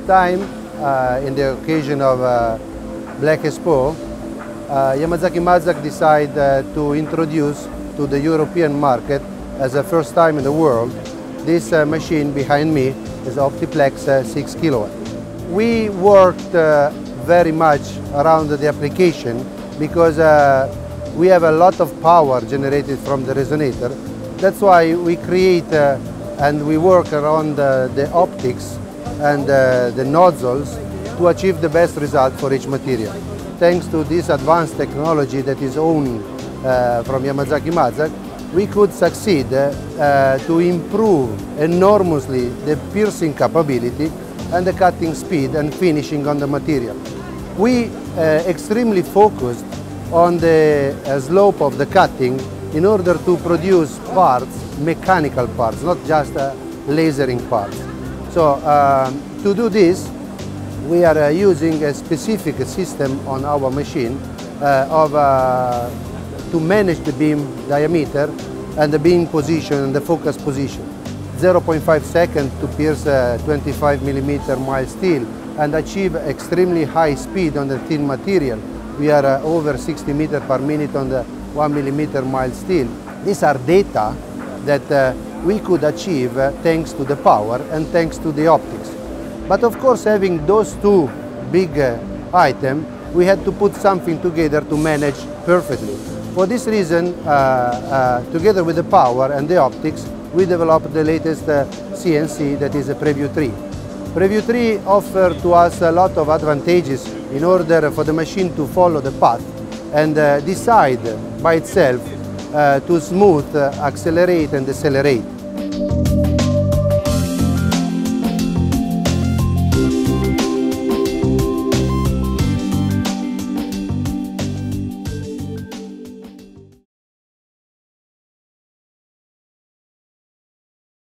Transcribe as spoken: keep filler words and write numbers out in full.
time, uh, in the occasion of uh, Black Expo, uh, Yamazaki Mazak decided uh, to introduce to the European market, as the first time in the world, this uh, machine behind me is Optiplex uh, six kilowatt. We worked uh, very much around the application because uh, we have a lot of power generated from the resonator. That's why we create uh, and we work around uh, the optics and uh, the nozzles to achieve the best result for each material. Thanks to this advanced technology that is owned uh, from Yamazaki Mazak, we could succeed uh, uh, to improve enormously the piercing capability and the cutting speed and finishing on the material. We uh, extremely focused on the uh, slope of the cutting in order to produce parts, mechanical parts, not just uh, lasering parts. So um, to do this, we are uh, using a specific system on our machine uh, of, uh, to manage the beam diameter and the beam position and the focus position. zero point five seconds to pierce uh, twenty-five millimeter mild steel and achieve extremely high speed on the thin material. We are uh, over sixty meters per minute on the one millimeter mild steel. These are data that uh, we could achieve uh, thanks to the power and thanks to the optics. But of course, having those two big uh, items, we had to put something together to manage perfectly. For this reason, uh, uh, together with the power and the optics, we developed the latest uh, C N C, that is a Preview three. Preview three offers to us a lot of advantages in order for the machine to follow the path and uh, decide by itself uh, to smooth, uh, accelerate and decelerate.